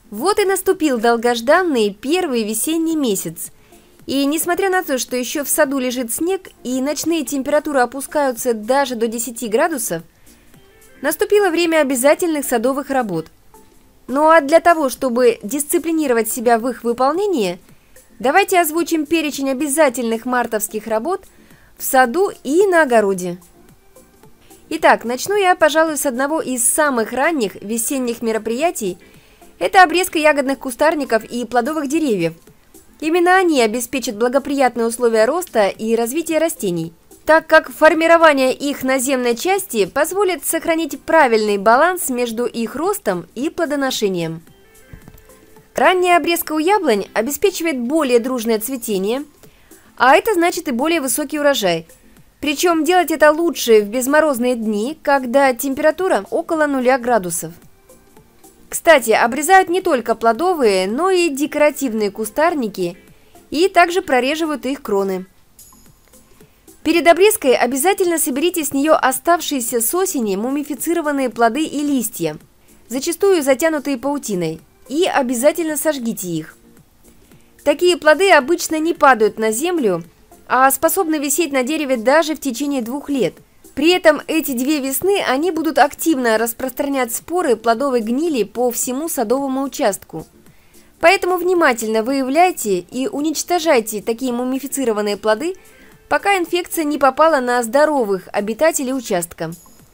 Вот и наступил долгожданный первый весенний месяц. И несмотря на то, что еще в саду лежит снег и ночные температуры опускаются даже до 10 градусов, наступило время обязательных садовых работ. Ну а для того, чтобы дисциплинировать себя в их выполнении, давайте озвучим перечень обязательных мартовских работ в саду и на огороде. Итак, начну я, пожалуй, с одного из самых ранних весенних мероприятий. Это обрезка ягодных кустарников и плодовых деревьев. Именно они обеспечат благоприятные условия роста и развития растений, так как формирование их наземной части позволит сохранить правильный баланс между их ростом и плодоношением. Ранняя обрезка у яблонь обеспечивает более дружное цветение, а это значит и более высокий урожай. Причем делать это лучше в безморозные дни, когда температура около 0 градусов. Кстати, обрезают не только плодовые, но и декоративные кустарники и также прореживают их кроны. Перед обрезкой обязательно соберите с нее оставшиеся с осени мумифицированные плоды и листья, зачастую затянутые паутиной, и обязательно сожгите их. Такие плоды обычно не падают на землю, а способны висеть на дереве даже в течение 2 лет. При этом эти 2 весны они будут активно распространять споры плодовой гнили по всему садовому участку. Поэтому внимательно выявляйте и уничтожайте такие мумифицированные плоды, пока инфекция не попала на здоровых обитателей участка.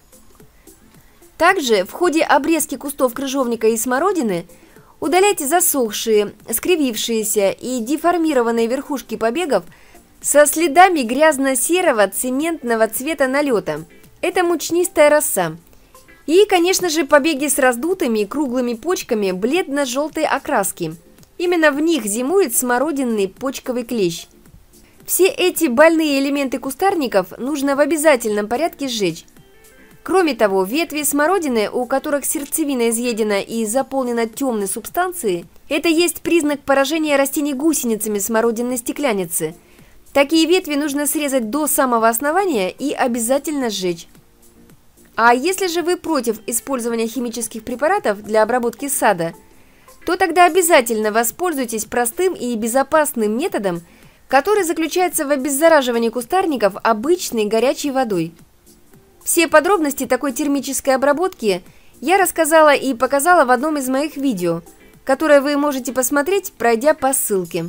Также в ходе обрезки кустов крыжовника и смородины удаляйте засохшие, скривившиеся и деформированные верхушки побегов со следами грязно-серого цементного цвета налета. Это мучнистая роса. И, конечно же, побеги с раздутыми круглыми почками бледно-желтой окраски. Именно в них зимует смородинный почковый клещ. Все эти больные элементы кустарников нужно в обязательном порядке сжечь. Кроме того, ветви смородины, у которых сердцевина изъедена и заполнена темной субстанцией, это есть признак поражения растений гусеницами смородинной стекляницы. Такие ветви нужно срезать до самого основания и обязательно сжечь. А если же вы против использования химических препаратов для обработки сада, то тогда обязательно воспользуйтесь простым и безопасным методом, который заключается в обеззараживании кустарников обычной горячей водой. Все подробности такой термической обработки я рассказала и показала в одном из моих видео, которое вы можете посмотреть, пройдя по ссылке.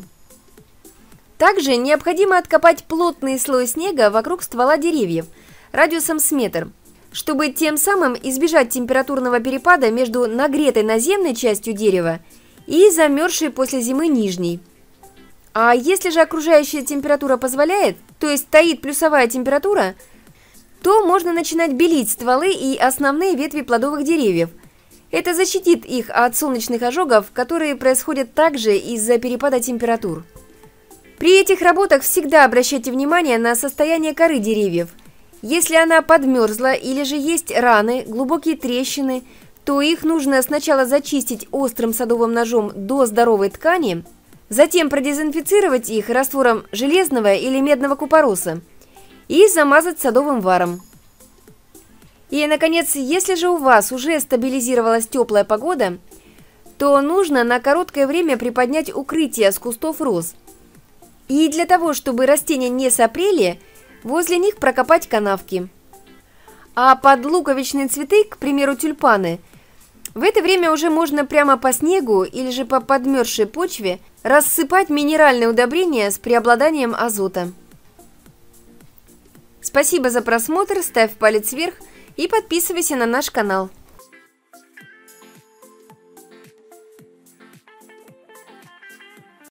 Также необходимо откопать плотный слой снега вокруг ствола деревьев радиусом с метр, чтобы тем самым избежать температурного перепада между нагретой наземной частью дерева и замерзшей после зимы нижней. А если же окружающая температура позволяет, то есть стоит плюсовая температура, то можно начинать белить стволы и основные ветви плодовых деревьев. Это защитит их от солнечных ожогов, которые происходят также из-за перепада температур. При этих работах всегда обращайте внимание на состояние коры деревьев. Если она подмерзла или же есть раны, глубокие трещины, то их нужно сначала зачистить острым садовым ножом до здоровой ткани, затем продезинфицировать их раствором железного или медного купороса и замазать садовым варом. И, наконец, если же у вас уже стабилизировалась теплая погода, то нужно на короткое время приподнять укрытие с кустов роз. И для того, чтобы растения не сопрели, возле них прокопать канавки. А под луковичные цветы, к примеру, тюльпаны, в это время уже можно прямо по снегу или же по подмерзшей почве рассыпать минеральные удобрения с преобладанием азота. Спасибо за просмотр, ставь палец вверх и подписывайся на наш канал.